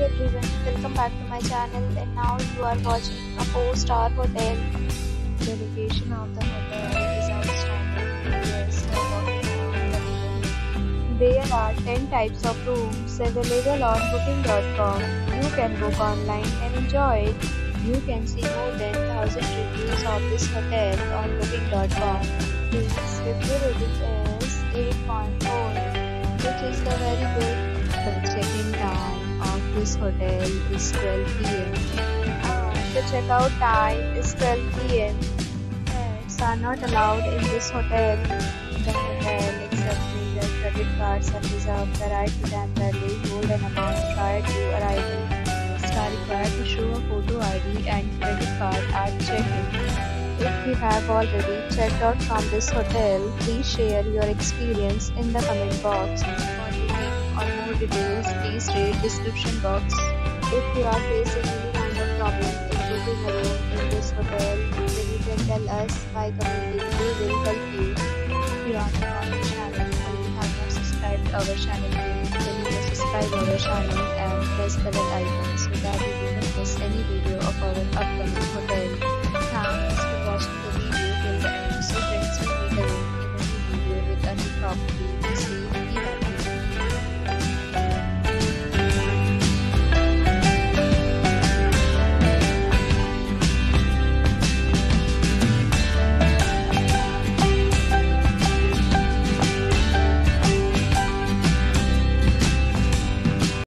everyone, welcome back to my channel, and now you are watching a 4-star hotel. The location of the hotel is outstanding. Guests are walking around the room. There are 10 types of rooms available on booking.com. You can book online and enjoy it. You can see more than 1,000 reviews of this hotel on booking.com. Its review rating is 8.4, which is the very good. The check-in time of this hotel is 12 p.m. and the checkout time is 12 p.m. Pets are not allowed in this hotel. The hotel accepts major credit cards and reserves the right to temporarily hold an amount prior to arrival. Guests are required to show a photo ID and credit card at check-in. If you have already checked out from this hotel, please share your experience in the comment box. For booking or more details, please read description box. If you are facing any kind of problem in booking a room in this hotel, then you can tell us by commenting. We will help you. If you are new on the channel or you have not subscribed our channel, then you can subscribe our channel and press the bell icon so that you do not miss any video of our upcoming hotel. Thanks.